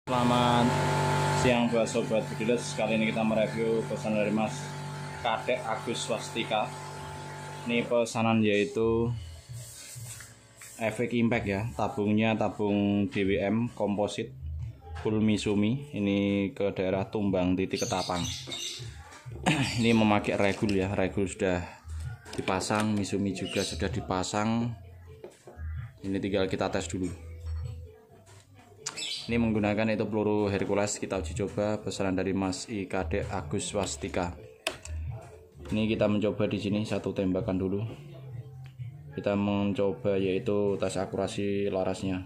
Selamat siang buat sobat Budiles. Kali ini kita mereview pesanan dari Mas Kadek Agus Swastika. Ini pesanan yaitu efek impact ya, tabungnya tabung DWM komposit full Misumi. Ini ke daerah Tumbang titik Ketapang. Ini memakai regul ya, regul sudah dipasang, Misumi juga sudah dipasang. Ini tinggal kita tes dulu. Ini menggunakan itu peluru Hercules, kita uji coba pesanan dari Mas Kadek Agus Swastika. Ini kita mencoba di sini satu tembakan dulu. Kita mencoba yaitu tes akurasi larasnya.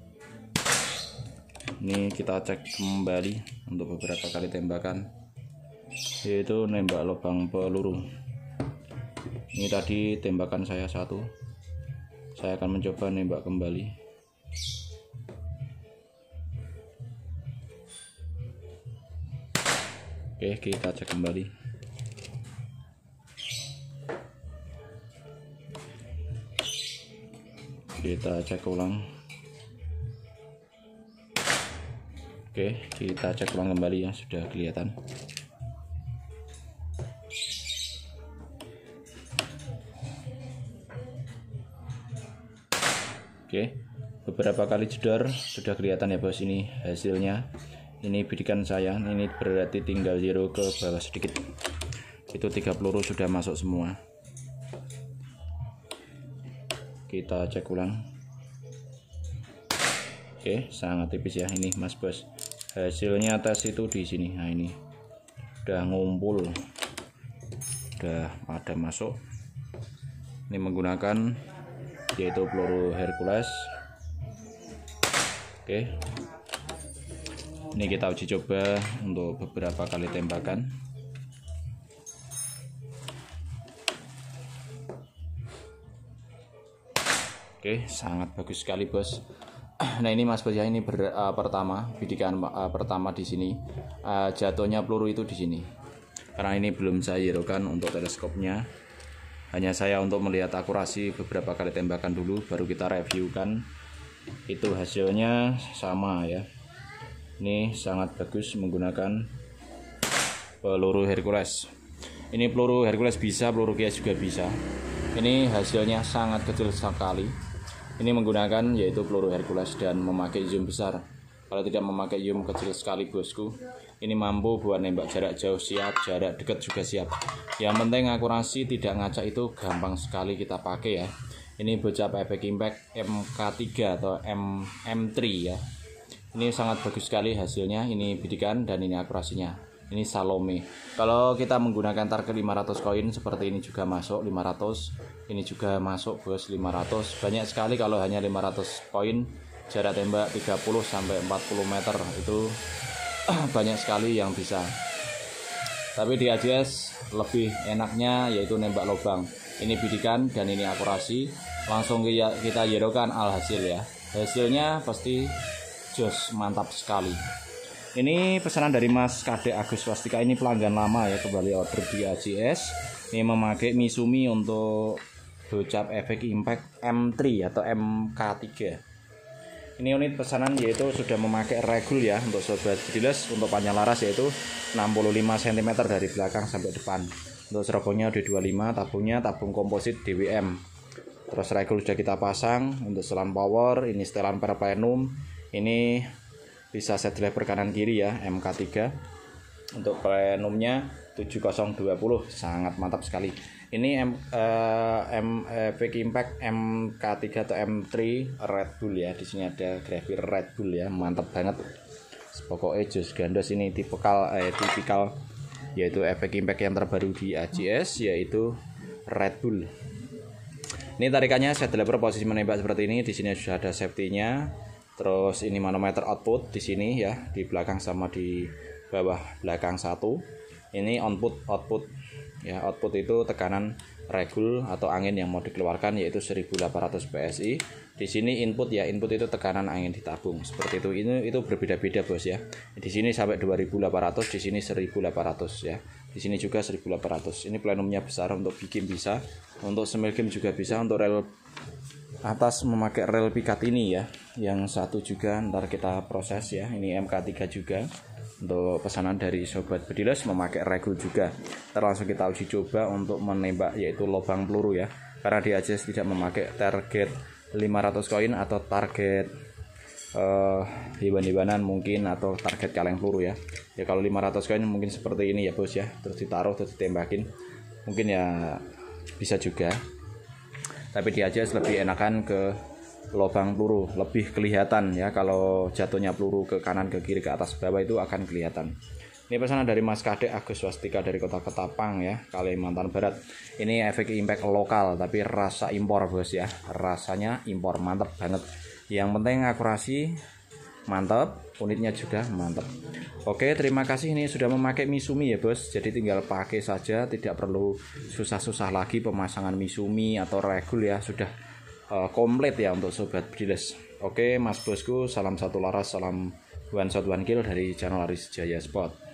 Ini kita cek kembali untuk beberapa kali tembakan, yaitu nembak lubang peluru. Ini tadi tembakan saya satu. Saya akan mencoba nembak kembali. Oke, kita cek kembali. Kita cek ulang. Oke, kita cek ulang kembali ya, sudah kelihatan. Oke, beberapa kali jedor sudah kelihatan ya bos, ini hasilnya. Ini bidikan saya, ini berarti tinggal zero ke bawah sedikit. Itu 3 peluru sudah masuk semua. Kita cek ulang. Oke, sangat tipis ya ini mas bos. Hasilnya tes itu di sini. Nah ini udah ngumpul, udah ada masuk. Ini menggunakan yaitu peluru Hercules. Oke. Ini kita uji coba untuk beberapa kali tembakan. Oke, sangat bagus sekali bos. Nah ini mas bos ya, ini pertama bidikan pertama di sini. Jatuhnya peluru itu di sini. Karena ini belum saya hidupkan untuk teleskopnya. Hanya saya untuk melihat akurasi beberapa kali tembakan dulu, baru kita reviewkan. Itu hasilnya sama ya. Ini sangat bagus menggunakan peluru Hercules. Ini peluru Hercules bisa, peluru Kias juga bisa. Ini hasilnya sangat kecil sekali. Ini menggunakan yaitu peluru Hercules dan memakai zoom besar. Kalau tidak memakai zoom kecil sekali bosku. Ini mampu buat nembak jarak jauh siap, jarak dekat juga siap. Yang penting akurasi tidak ngacak itu gampang sekali kita pakai ya. Ini bocap efek impact MK3 atau M3 ya. Ini sangat bagus sekali hasilnya. Ini bidikan dan ini akurasinya. Ini Salome. Kalau kita menggunakan target 500 koin seperti ini juga masuk 500. Ini juga masuk bos 500. Banyak sekali kalau hanya 500 koin jarak tembak 30 sampai 40 meter itu banyak sekali yang bisa. Tapi di AJS lebih enaknya yaitu nembak lubang. Ini bidikan dan ini akurasi. Langsung kita yerokan alhasil ya. Hasilnya pasti jos, mantap sekali. Ini pesanan dari Mas Kadek Agus Swastika, ini pelanggan lama ya, kembali order di AJS. Ini memakai Misumi untuk bocap efek impact M3 atau MK3. Ini unit pesanan yaitu sudah memakai regul ya untuk sobat Budiles. Untuk panjang laras yaitu 65 cm dari belakang sampai depan. Untuk serobongnya D25, tabungnya tabung komposit DWM. Terus regul sudah kita pasang. Untuk setelan power, ini setelan per plenum. Ini bisa set lever kanan kiri ya, MK3. Untuk plenumnya 7020, sangat mantap sekali. Ini efek impact MK3 atau M3 Red Bull ya. Di sini ada grafir Red Bull ya, mantap banget. Pokoknya jos gandos, ini tipikal yaitu efek impact yang terbaru di AJS yaitu Red Bull. Ini tarikannya set lever posisi menembak seperti ini. Di sini sudah ada safety-nya. Terus ini manometer output di sini ya, di belakang sama di bawah belakang satu. Ini output ya, output itu tekanan regul atau angin yang mau dikeluarkan yaitu 1800 PSI. Di sini input ya, input itu tekanan angin di tabung. Seperti itu. Ini itu berbeda-beda bos ya. Di sini sampai 2800, di sini 1800 ya. Di sini juga 1800. Ini plenumnya besar, untuk bikin bisa, untuk semilkim juga bisa, untuk rel atas memakai rel pikat ini ya. Yang satu juga ntar kita proses ya. Ini MK3 juga untuk pesanan dari sobat bediles, memakai regul juga. Ntar langsung kita uji coba untuk menembak yaitu lubang peluru ya. Karena di AJS tidak memakai target 500 koin atau target hewan-hewanan mungkin, atau target kaleng peluru ya. Ya kalau 500 koin mungkin seperti ini ya bos ya, terus ditaruh terus ditembakin mungkin ya bisa juga. Tapi di AJS lebih enakan ke lubang peluru, lebih kelihatan ya. Kalau jatuhnya peluru ke kanan, ke kiri, ke atas, bawah itu akan kelihatan. Ini pesanan dari Mas Kadek Agus Swastika dari Kota Ketapang ya, Kalimantan Barat. Ini efek impact lokal tapi rasa impor bos ya. Rasanya impor, mantep banget. Yang penting akurasi mantap, unitnya juga mantap. Oke, terima kasih. Ini sudah memakai Misumi ya bos, jadi tinggal pakai saja, tidak perlu susah-susah lagi pemasangan Misumi atau regul ya, sudah komplit ya untuk sobat bediles. Oke mas bosku, salam satu laras, salam one shot one kill dari channel Aris Jaya Sport.